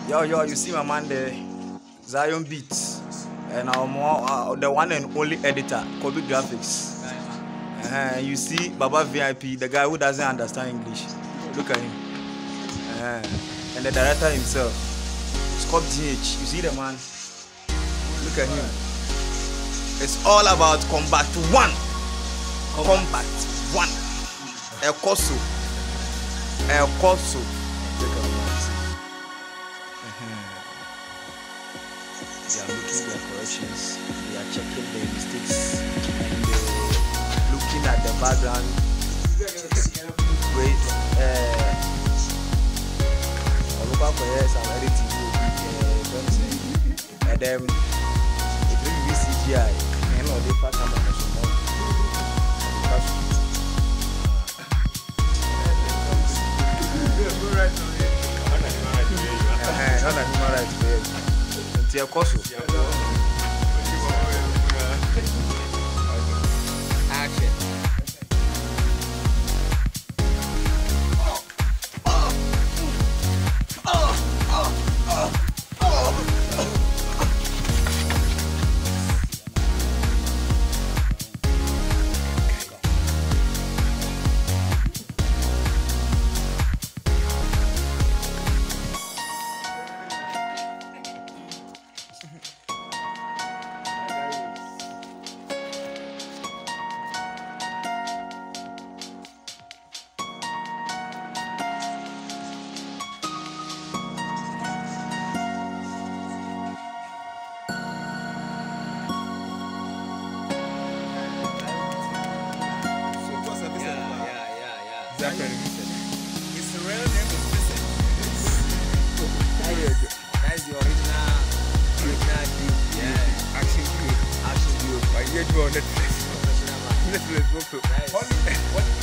Yo, you see my man there, Zion Beats, and the one and only editor, Kobe Graphics. You see Baba VIP, the guy who doesn't understand English. Look at him. And the director himself, Scott GH. You see the man? Look at him. It's all about Combat 1. Combat 1. El Corso. El Corso. Look at him. They are making their corrections. They are checking their mistakes. And looking at the background. Wait. I'm editing and then it will be CGI. And all the fact I'm action. It's the real name is Vincent. That's the original action dude. But yet you are Netflix. Professional man. Netflix. Nice.